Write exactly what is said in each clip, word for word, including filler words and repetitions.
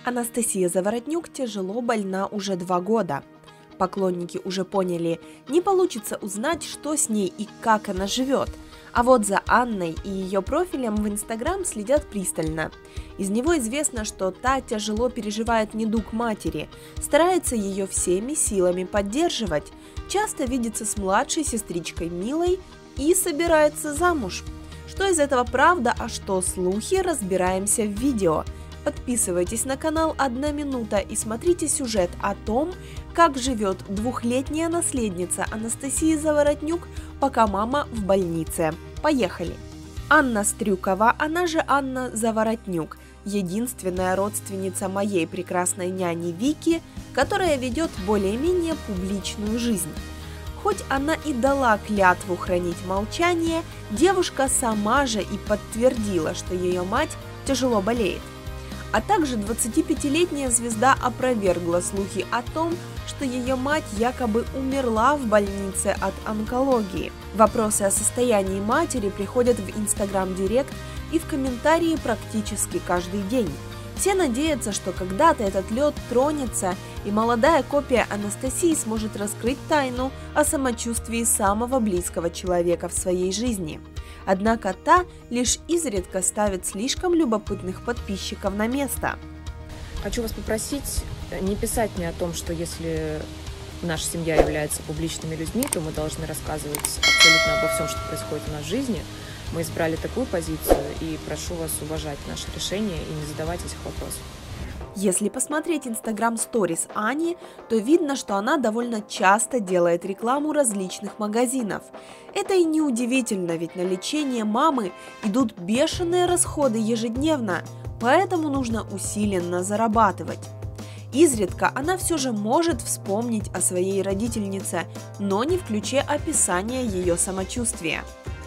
Анастасия Заворотнюк тяжело больна уже два года. Поклонники уже поняли, не получится узнать, что с ней и как она живет. А вот за Анной и ее профилем в Инстаграм следят пристально. Из него известно, что та тяжело переживает недуг матери, старается ее всеми силами поддерживать, часто видится с младшей сестричкой Милой и собирается замуж. Что из этого правда, а что слухи, разбираемся в видео. Подписывайтесь на канал «Одна минута» и смотрите сюжет о том, как живет двухлетняя наследница Анастасии Заворотнюк, пока мама в больнице. Поехали! Анна Стрюкова, она же Анна Заворотнюк, единственная родственница моей прекрасной няни Вики, которая ведет более-менее публичную жизнь. Хоть она и дала клятву хранить молчание, девушка сама же и подтвердила, что ее мать тяжело болеет. А также двадцатипятилетняя звезда опровергла слухи о том, что ее мать якобы умерла в больнице от онкологии. Вопросы о состоянии матери приходят в Инстаграм-директ и в комментарии практически каждый день. Все надеются, что когда-то этот лед тронется, и молодая копия Анастасии сможет раскрыть тайну о самочувствии самого близкого человека в своей жизни. Однако та лишь изредка ставит слишком любопытных подписчиков на место. Хочу вас попросить не писать мне о том, что если наша семья является публичными людьми, то мы должны рассказывать абсолютно обо всем, что происходит у нас в жизни. Мы избрали такую позицию, и прошу вас уважать наше решение и не задавать этих вопросов. Если посмотреть Инстаграм Сторис Ани, то видно, что она довольно часто делает рекламу различных магазинов. Это и не удивительно, ведь на лечение мамы идут бешеные расходы ежедневно, поэтому нужно усиленно зарабатывать. Изредка она все же может вспомнить о своей родительнице, но не в ключе описания ее самочувствия.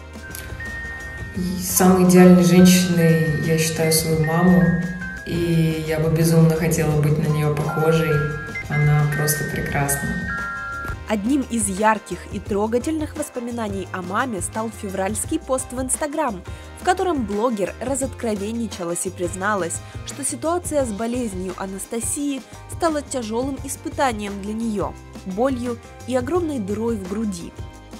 И самой идеальной женщиной я считаю свою маму, и я бы безумно хотела быть на нее похожей. Она просто прекрасна. Одним из ярких и трогательных воспоминаний о маме стал февральский пост в Инстаграм, в котором блогер разоткровенничалась и призналась, что ситуация с болезнью Анастасии стала тяжелым испытанием для нее, болью и огромной дырой в груди.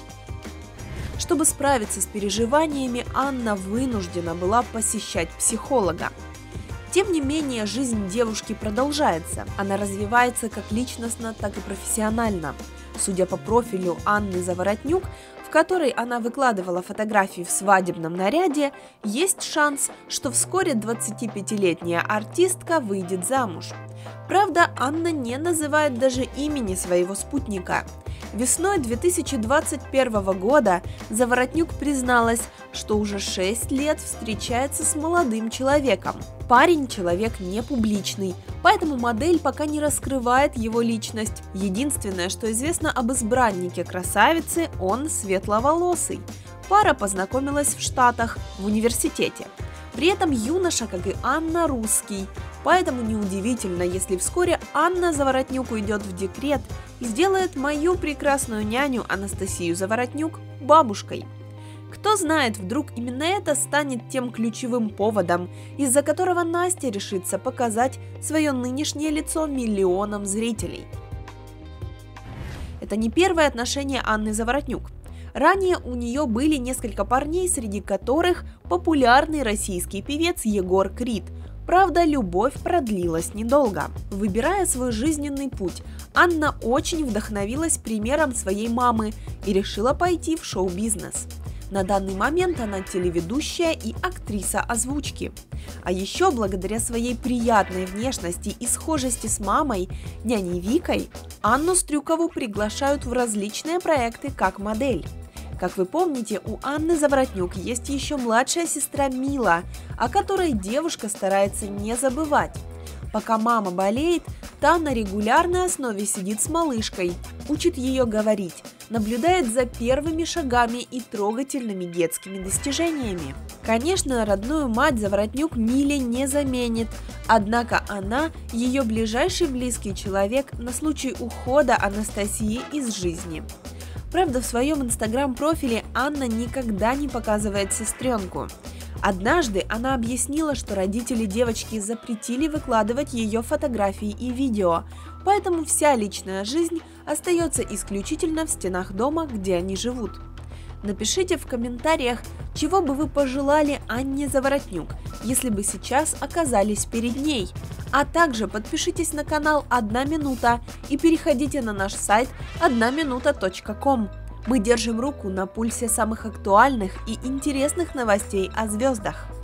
Чтобы справиться с переживаниями, Анна вынуждена была посещать психолога. Тем не менее, жизнь девушки продолжается. Она развивается как личностно, так и профессионально. Судя по профилю Анны Заворотнюк, в которой она выкладывала фотографии в свадебном наряде, есть шанс, что вскоре двадцатипятилетняя артистка выйдет замуж. Правда, Анна не называет даже имени своего спутника. Весной две тысячи двадцать первого года Заворотнюк призналась, что уже шесть лет встречается с молодым человеком. Парень – человек не публичный, поэтому модель пока не раскрывает его личность. Единственное, что известно об избраннике красавицы – он светловолосый. Пара познакомилась в Штатах, в университете. При этом юноша, как и Анна, русский. Поэтому неудивительно, если вскоре Анна Заворотнюк уйдет в декрет и сделает мою прекрасную няню Анастасию Заворотнюк бабушкой. Кто знает, вдруг именно это станет тем ключевым поводом, из-за которого Настя решится показать свое нынешнее лицо миллионам зрителей. Это не первое отношение Анны Заворотнюк. Ранее у нее были несколько парней, среди которых популярный российский певец Егор Крид. Правда, любовь продлилась недолго. Выбирая свой жизненный путь, Анна очень вдохновилась примером своей мамы и решила пойти в шоу-бизнес. На данный момент она телеведущая и актриса озвучки. А еще благодаря своей приятной внешности и схожести с мамой, няней Викой, Анну Стрюкову приглашают в различные проекты как модель. Как вы помните, у Анны Заворотнюк есть еще младшая сестра Мила, о которой девушка старается не забывать. Пока мама болеет, та на регулярной основе сидит с малышкой, учит ее говорить, наблюдает за первыми шагами и трогательными детскими достижениями. Конечно, родную мать Заворотнюк Миле не заменит, однако она ее ближайший близкий человек на случай ухода Анастасии из жизни. Правда, в своем инстаграм-профиле Анна никогда не показывает сестренку. Однажды она объяснила, что родители девочки запретили выкладывать ее фотографии и видео, поэтому вся личная жизнь остается исключительно в стенах дома, где они живут. Напишите в комментариях, чего бы вы пожелали Анне Заворотнюк, если бы сейчас оказались перед ней. А также подпишитесь на канал «Одна минута» и переходите на наш сайт одна минута точка ком. Мы держим руку на пульсе самых актуальных и интересных новостей о звездах.